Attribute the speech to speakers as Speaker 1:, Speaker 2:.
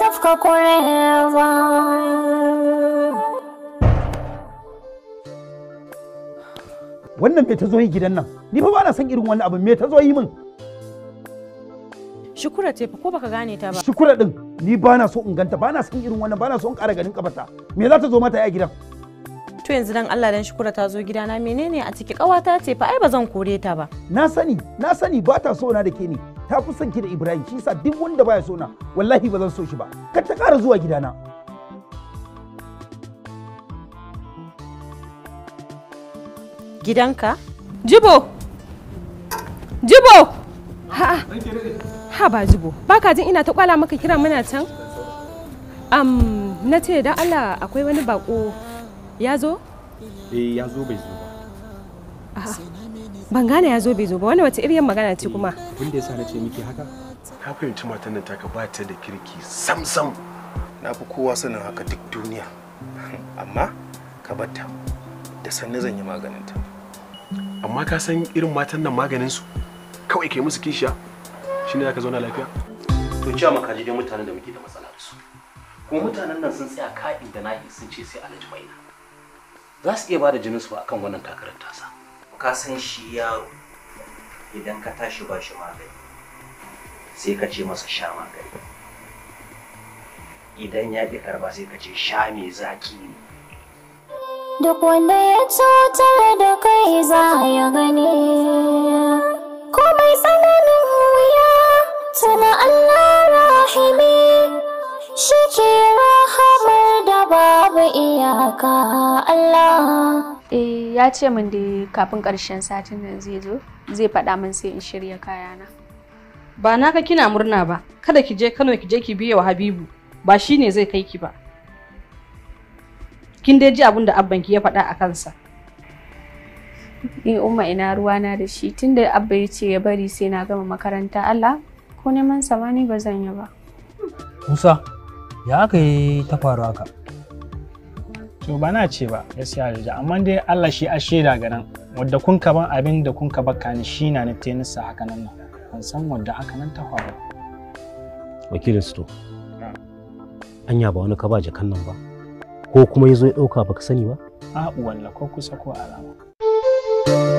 Speaker 1: tafka kurewa.
Speaker 2: Wannan me ta zo yi gidan nan? Ni fa ba na son irin wannan abu, me ta zo yi min?
Speaker 3: Shukura ce fa ko baka gane ta ba?
Speaker 2: Shukura din ni ba na so in ganta, ba na son irin wannan, ba na so in ƙara ganin kafarta. Me za ta zo mata a gidan?
Speaker 3: To yanzu dan Allah dan Shukura ta zo gidana menene a ciki ƙawata ce fa ai ba zan kore ta ba.
Speaker 2: Na sani ba ta so na da ke ni. Ta fi son ki da Ibrahim, shi yasa duk wanda baya so na wallahi ba zan so shi ba. Kar ta ƙara zuwa gidana.
Speaker 3: Gidanka?
Speaker 4: Jibo! Jibo! Ha ba Jibo, baka jin ina ta kwala maka kira muna can? Na ce dan Allah akwai wani bako ya zo?
Speaker 5: Ya zo bai zo ba.
Speaker 4: Ban gane ya zo bai zo ba, wani wace iriyar magana ce kuma?
Speaker 5: Abin da yasa na ce miki haka? Ka fahimci matan nan taka ba ta da kirki sam.
Speaker 6: Na fi kowa sanin haka duk duniya. Amma ka batta da sannu zan yi maganinta.
Speaker 5: Amma ka san irin matan nan maganin su kawai kai musu kishiya shine zaka zauna lafiya.
Speaker 7: To ciya maka ji dai mutanen da muke da matsala da su. Kuma mutanen nan sun tsaya ka'in da na'i sun ce sai Alhaji Maina. Za su iya bada jinin su akan wannan takarar tasa.
Speaker 8: Ka san shi yaro idan ka tashi ba shi magani sai ka ce masa sha magani. Idan ya ƙi karba sai ka ce sha mai zaki ne.
Speaker 1: Duk wanda ya cutar da kai za ya gani, komai tsananin wuya tana Allah rahimi, shi ke rahamar da babu iyaka Allah.
Speaker 9: Ya ce min da kafin ƙarshen satin nan zai zo, zai faɗa min sai in shirya kayana.
Speaker 10: Ba na ka kina murna ba, kada ki je Kano ki je ki biye wa Habibu, ba shi ne zai kai ki ba. Kin dai ji abin da abbanki ya faɗa a kansa.
Speaker 9: Umma ina ruwana da shi tunda abba ya ce ya bari sai na gama makaranta Allah ko neman samani ba zan yi ba.
Speaker 11: Musa, ya aka yi ta faru haka?
Speaker 12: To ba na ce ba gaskiya da amma dai Allah shi a shaida ga nan wadda kun ka ban abin da kun ka baka ni shi na tenisa haka nan ban san wadda haka nan ta faru.
Speaker 7: Wakilin sto. Anya ba wani ka ba jakan nan ba. Ko kuma yazo ya dauka baka sani ba?
Speaker 12: Walla ko kusa ko alama.